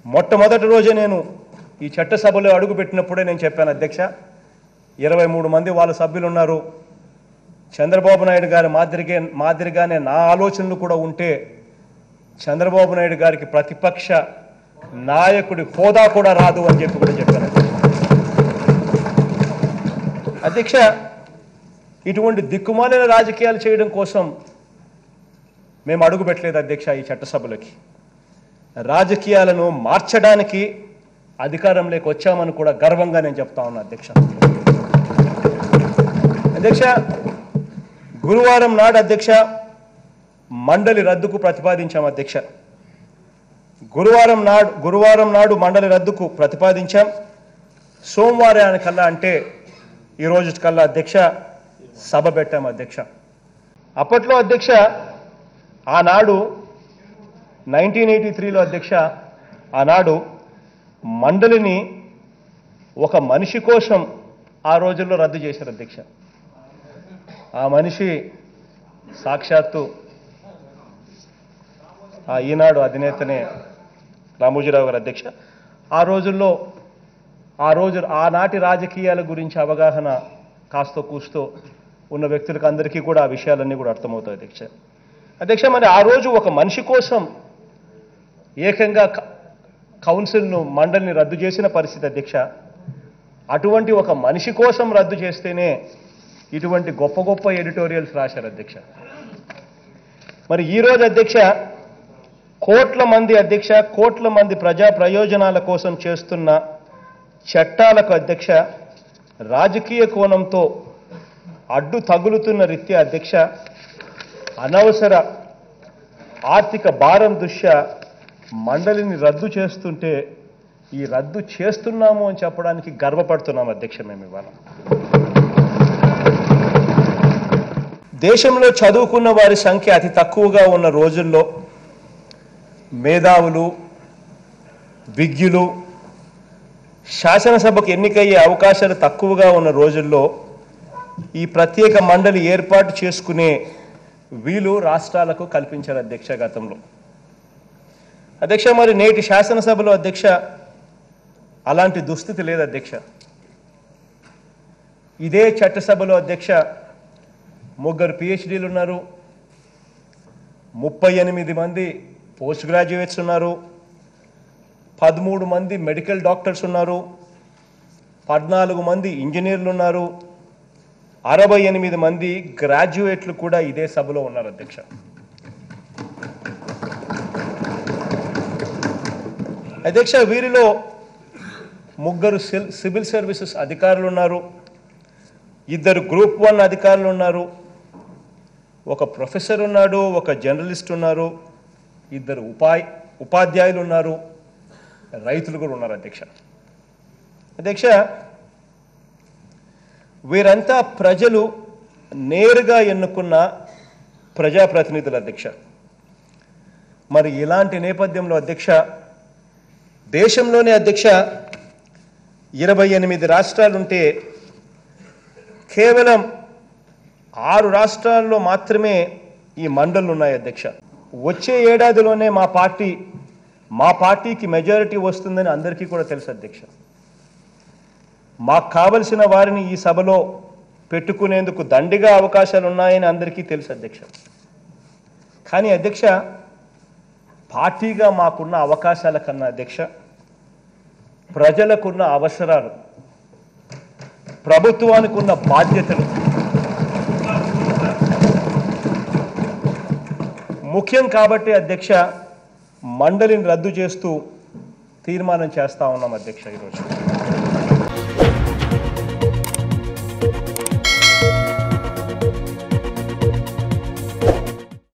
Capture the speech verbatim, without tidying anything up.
మొట్టమొదటి రోజే నేను ఈ చట్టసభలో అడుగుపెట్టినప్పుడే నేను చెప్పాను అధ్యక్ష, ఇరవై మూడు మంది వాళ్ళ సభ్యులు ఉన్నారు, చంద్రబాబు నాయుడు గారి మాదిరిగా మాదిరిగానే నా ఆలోచనలు కూడా ఉంటే చంద్రబాబు నాయుడు గారికి ప్రతిపక్ష నాయకుడి హోదా కూడా రాదు అని చెప్పి కూడా చెప్పాను అధ్యక్ష. ఇటువంటి దిక్కుమాలిన రాజకీయాలు చేయడం కోసం మేము అడుగుపెట్టలేదు అధ్యక్ష ఈ చట్టసభలకి. రాజకీయాలను మార్చడానికి అధికారంలోకి వచ్చామని కూడా గర్వంగా నేను చెప్తా ఉన్నా అధ్యక్ష. అధ్యక్ష, గురువారం నాడు అధ్యక్ష మండలి రద్దుకు ప్రతిపాదించాం అధ్యక్ష. గురువారం నాడు గురువారం నాడు మండలి రద్దుకు ప్రతిపాదించాం. సోమవారానికల్లా అంటే ఈరోజు కల్లా అధ్యక్ష సభ పెట్టాం అధ్యక్ష. అప్పట్లో అధ్యక్ష ఆనాడు నైన్టీన్ ఎయిటీ త్రీలో అధ్యక్ష ఆనాడు మండలిని ఒక మనిషి కోసం ఆ రోజుల్లో రద్దు చేశారు అధ్యక్ష. ఆ మనిషి సాక్షాత్తు ఆ ఈనాడు అధినేతనే రామోజీరావు గారు అధ్యక్ష. ఆ రోజుల్లో ఆ రోజు ఆనాటి రాజకీయాల గురించి అవగాహన కాస్తో కూస్తో ఉన్న వ్యక్తులకు అందరికీ కూడా ఆ విషయాలన్నీ కూడా అర్థమవుతాయి అధ్యక్ష. అధ్యక్ష, మరి ఆ రోజు ఒక మనిషి కోసం ఏకంగా కౌన్సిల్ను మండలిని రద్దు చేసిన పరిస్థితి అధ్యక్ష. అటువంటి ఒక మనిషి కోసం రద్దు చేస్తేనే ఇటువంటి గొప్ప గొప్ప ఎడిటోరియల్స్ రాశారు అధ్యక్ష. మరి ఈరోజు అధ్యక్ష కోట్ల మంది అధ్యక్ష కోట్ల మంది ప్రజా ప్రయోజనాల కోసం చేస్తున్న చట్టాలకు అధ్యక్ష రాజకీయ కోణంతో అడ్డు తగులుతున్న రీత్యా అధ్యక్ష అనవసర ఆర్థిక భారం దృష్ట్యా మండలిని రద్దు చేస్తుంటే ఈ రద్దు చేస్తున్నాము అని చెప్పడానికి గర్వపడుతున్నాం అధ్యక్ష. మేము ఇవాళ దేశంలో చదువుకున్న వారి సంఖ్య అతి తక్కువగా ఉన్న రోజుల్లో మేధావులు విజ్ఞులు శాసనసభకు ఎన్నికయ్యే అవకాశాలు తక్కువగా ఉన్న రోజుల్లో ఈ ప్రత్యేక మండలి ఏర్పాటు చేసుకునే వీలు రాష్ట్రాలకు కల్పించారు అధ్యక్ష గతంలో. అధ్యక్ష, మరి నేటి శాసనసభలో అధ్యక్ష అలాంటి దుస్థితి లేదు అధ్యక్ష. ఇదే చట్టసభలో అధ్యక్ష ముగ్గురు పిహెచ్డీలు ఉన్నారు, ముప్పై ఎనిమిది మంది పోస్ట్ గ్రాడ్యుయేట్స్ ఉన్నారు, పదమూడు మంది మెడికల్ డాక్టర్స్ ఉన్నారు, పద్నాలుగు మంది ఇంజనీర్లు ఉన్నారు, అరవై ఎనిమిది మంది గ్రాడ్యుయేట్లు కూడా ఇదే సభలో ఉన్నారు అధ్యక్ష. అధ్యక్ష, వీరిలో ముగ్గురు సివిల్ సర్వీసెస్ అధికారులు ఉన్నారు, ఇద్దరు గ్రూప్ వన్ అధికారులు ఉన్నారు, ఒక ప్రొఫెసర్ ఉన్నాడు, ఒక జర్నలిస్ట్ ఉన్నారు, ఇద్దరు ఉపాయ్ ఉపాధ్యాయులు ఉన్నారు, రైతులు కూడా ఉన్నారు అధ్యక్ష. అధ్యక్ష, వీరంతా ప్రజలు నేరుగా ఎన్నుకున్న ప్రజాప్రతినిధులు అధ్యక్ష. మరి ఇలాంటి నేపథ్యంలో అధ్యక్ష దేశంలోనే అధ్యక్ష ఇరవై ఎనిమిది రాష్ట్రాలుంటే కేవలం ఆరు రాష్ట్రాల్లో మాత్రమే ఈ మండళ్ళు ఉన్నాయి అధ్యక్ష. వచ్చే ఏడాదిలోనే మా పార్టీ మా పార్టీకి మెజారిటీ వస్తుందని అందరికీ కూడా తెలుసు అధ్యక్ష. మాకు కావలసిన వారిని ఈ సభలో పెట్టుకునేందుకు దండిగా అవకాశాలు ఉన్నాయని అందరికీ తెలుసు అధ్యక్ష. కానీ అధ్యక్ష పార్టీగా మాకున్న అవకాశాల కన్నా అధ్యక్ష ప్రజలకున్న అవసరాలు, ప్రభుత్వానికి ఉన్న బాధ్యతలు ముఖ్యం కాబట్టి అధ్యక్ష మండలిని రద్దు చేస్తూ తీర్మానం చేస్తా ఉన్నాం అధ్యక్ష ఈరోజు.